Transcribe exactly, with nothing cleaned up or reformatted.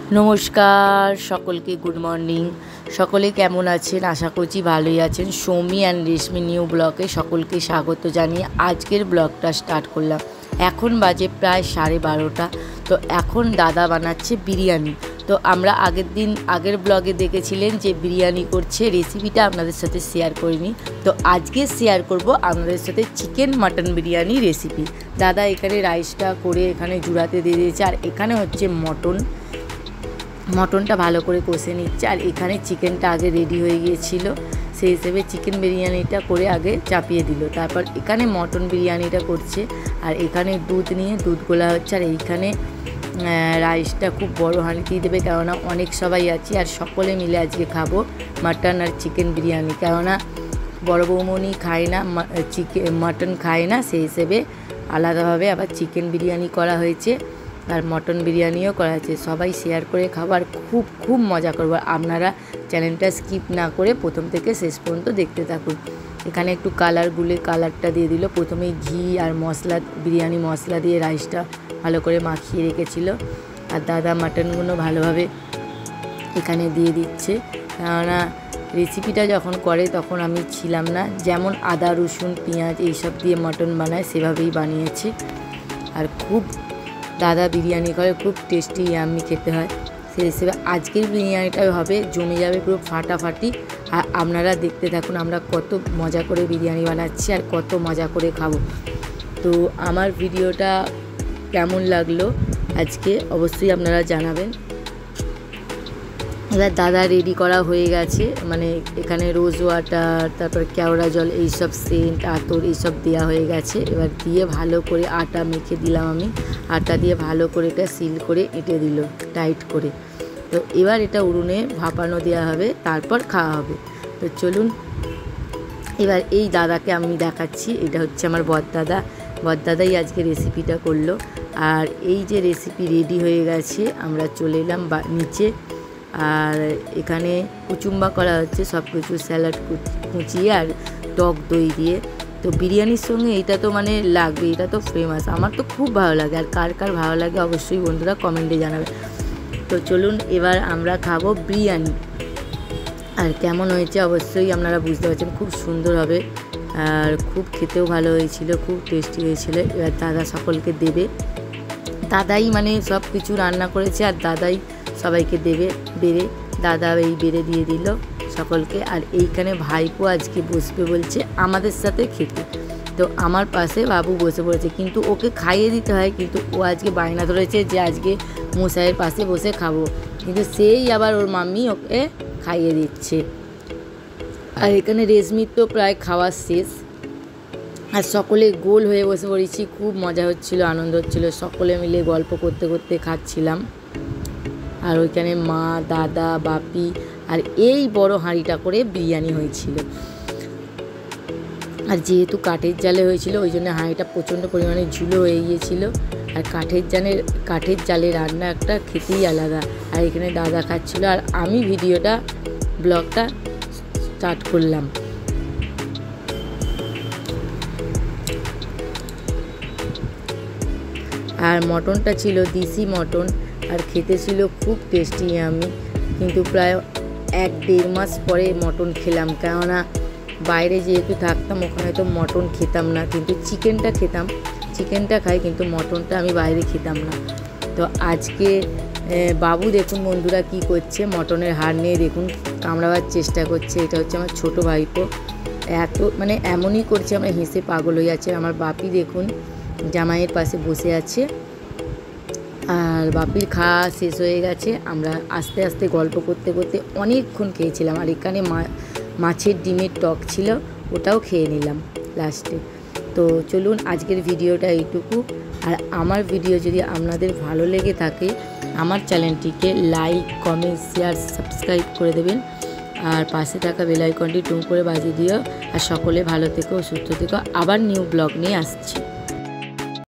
नमस्कार सकल के गुड मर्निंग सकले केमन आছেন आशा करছি ভালোই আছেন। সৌমি অ্যান্ড রেশমি নিউ ব্লগে সকলকে স্বাগত জানিয়ে আজকের ব্লগটা স্টার্ট করলাম। এখন বাজে প্রায় সাড়ে বারোটা। তো এখন দাদা বানাচ্ছে বিরিয়ানি। তো আমরা আগের দিন আগের ব্লগে দেখেছিলেন যে বিরিয়ানি করছে, রেসিপিটা আপনাদের সাথে শেয়ার করিনি। তো আজকে শেয়ার করব আপনাদের সাথে চিকেন মাটন বিরিয়ানি রেসিপি। দাদা এখানে রাইসটা করে এখানে জুড়াতে দিয়ে দিয়েছে, আর এখানে হচ্ছে মটন মটনটা ভালো করে কষে নিচ্ছে। আর এখানে চিকেনটা আগে রেডি হয়ে গিয়েছিল, সেই হিসেবে চিকেন বিরিয়ানিটা করে আগে চাপিয়ে দিল। তারপর এখানে মটন বিরিয়ানিটা করছে, আর এখানে দুধ নিয়ে দুধ গোলা হচ্ছে। আর এইখানে রাইসটা খুব বড় হাঁড়িতেই দেবে, কেননা অনেক সবাই আছি আর সকলে মিলে আজকে খাবো মাটন আর চিকেন বিরিয়ানি। কেননা বড় বৌমনি খায় না চিকেন মাটন খায় না, সেই হিসেবে আলাদাভাবে আবার চিকেন বিরিয়ানি করা হয়েছে আর মটন বিরিয়ানিও করা আছে। সবাই শেয়ার করে খাবার খুব খুব মজা করবো। আপনারা চ্যানেলটা স্কিপ না করে প্রথম থেকে শেষ পর্যন্ত দেখতে থাকুন। এখানে একটু কালার গুলে কালারটা দিয়ে দিল। প্রথমেই ঘি আর মশলা বিরিয়ানি মশলা দিয়ে রাইসটা ভালো করে মাখিয়ে রেখেছিল। আর দাদা মাটনগুলো ভালোভাবে এখানে দিয়ে দিচ্ছে, কেননা রেসিপিটা যখন করে তখন আমি ছিলাম না। যেমন আদা রসুন পেঁয়াজ এইসব দিয়ে মটন বানায় সেভাবেই বানিয়েছি। আর খুব দাদা বিরিয়ানি করে, খুব টেস্টি ইয়াম্মি খেতে হয়। সেই হিসেবে আজকের বিরিয়ানিটাই হবে জমে যাবে পুরো ফাটাফাটি। আর আপনারা দেখতে থাকুন আমরা কত মজা করে বিরিয়ানি বানাচ্ছি আর কত মজা করে খাবো। তো আমার ভিডিওটা কেমন লাগলো আজকে অবশ্যই আপনারা জানাবেন। এবার দাদা রেডি করা হয়ে গেছে, মানে এখানে রোজ ওয়াটার তারপর কেওড়া জল এইসব সেন্ট আতর এইসব দেওয়া হয়ে গেছে। এবার দিয়ে ভালো করে আটা মেখে দিলাম আমি। আটা দিয়ে ভালো করে এটা সিল করে এঁটে দিল টাইট করে। তো এবার এটা উনুনে ভাপানো দেওয়া হবে, তারপর খাওয়া হবে। তো চলুন এবার এই দাদাকে আমি দেখাচ্ছি। এটা হচ্ছে আমার বড়দাদা। বড়দাদাই আজকে রেসিপিটা করলো। আর এই যে রেসিপি রেডি হয়ে গেছে, আমরা চলে এলাম নিচে। আর এখানে কুচুম্বা করা হচ্ছে, সব কিছু স্যালাড কুচিয়ে আর টক দই দিয়ে। তো বিরিয়ানির সঙ্গে এটা তো মানে লাগবে, এটা তো ফেমাস। আমার তো খুব ভালো লাগে, আর কার কার ভালো লাগে অবশ্যই বন্ধুরা কমেন্টে জানাবে। তো চলুন এবার আমরা খাবো বিরিয়ানি। আর কেমন হয়েছে অবশ্যই আপনারা বুঝতে পারছেন, খুব সুন্দর হবে আর খুব খেতেও ভালো হয়েছিল, খুব টেস্টি হয়েছিল। এবার দাদা সকলকে দেবে, দাদাই মানে সব কিছু রান্না করেছে আর দাদাই সবাইকে দেবে বেড়ে। দাদা এই বেড়ে দিয়ে দিল সকলকে। আর এইখানে ভাইপো আজকে বসবে বলছে আমাদের সাথে খেতে। তো আমার পাশে বাবু বসে পড়েছে, কিন্তু ওকে খাইয়ে দিতে হয়, কিন্তু ও আজকে বায়না ধরেছে যে আজকে মশাইয়ের পাশে বসে খাবো, কিন্তু সেই আবার ওর মাম্মি ওকে খাইয়ে দিচ্ছে। আর এখানে রেশমির তো প্রায় খাওয়া শেষ, আর সকলে গোল হয়ে বসে পড়েছি। খুব মজা হচ্ছিল, আনন্দ হচ্ছিল, সকলে মিলে গল্প করতে করতে খাচ্ছিলাম। আর ওইখানে মা দাদা বাপি আর এই বড় হাঁড়িটা করে বিরিয়ানি হয়েছিল। আর যেহেতু কাঠের জালে হয়েছিল ওই জন্য হাঁড়িটা প্রচণ্ড পরিমাণে ঝুলো হয়ে গিয়েছিল। আর কাঠের জালের কাঠের জালে রান্না একটা খেতেই আলাদা। আর এখানে দাদা খাচ্ছিল আর আমি ভিডিওটা ব্লগটা স্টার্ট করলাম। আর মটনটা ছিল দেশি মটন, আর খেতে ছিল খুব টেস্টি আমি। কিন্তু প্রায় এক দেড় মাস পরে মটন খেলাম, কেননা বাইরে যেহেতু থাকতাম ওখানে তো মটন খেতাম না, কিন্তু চিকেনটা খেতাম। চিকেনটা খাই কিন্তু মটনটা আমি বাইরে খেতাম না। তো আজকে বাবু দেখুন বন্ধুরা কি করছে, মটনের হাড় নিয়ে দেখুন কামড়াবার চেষ্টা করছে। এটা হচ্ছে আমার ছোট ভাইপো, এত মানে এমনই করছে আমরা হেসে পাগল হয়ে যাচ্ছে। আমার বাপি দেখুন জামাইয়ের পাশে বসে আছে। আর বাপির খাওয়া শেষ হয়ে গেছে, আমরা আস্তে আস্তে গল্প করতে করতে অনেকক্ষণ খেয়েছিলাম। আর এখানে মাছের ডিমের টক ছিল, ওটাও খেয়ে নিলাম লাস্টে। তো চলুন আজকের ভিডিওটা এইটুকু। আর আমার ভিডিও যদি আপনাদের ভালো লেগে থাকে আমার চ্যানেলটিকে লাইক কমেন্ট শেয়ার সাবস্ক্রাইব করে দেবেন। আর পাশে থাকা বেল আইকনটি টুং করে বাজিয়ে দিও। আর সকলে ভালো থেকো সুস্থ থেকো, আবার নিউ ব্লগ নিয়ে আসছি।